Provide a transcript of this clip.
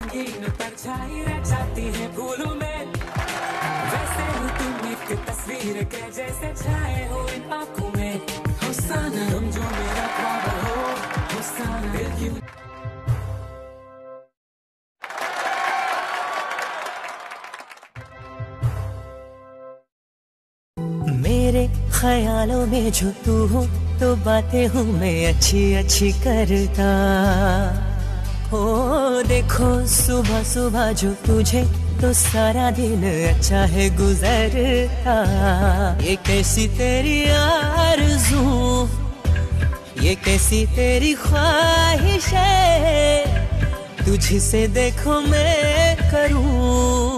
रंगीन परछाई रह जाती है फूलों में, वैसे हो तुम एक तस्वीर के जैसे छाए हो इन आंखों में। हो सनम जो मेरा ख्वाब हो सनम दिल की। मेरे ख्यालों में जो तू हो तो बातें हूँ मैं अच्छी अच्छी करता। हो देखो सुबह सुबह जो तुझे तो सारा दिन अच्छा है गुजरता। ये कैसी तेरी आरज़ू, ये कैसी तेरी ख्वाहिश है, तुझसे देखो मैं करूँ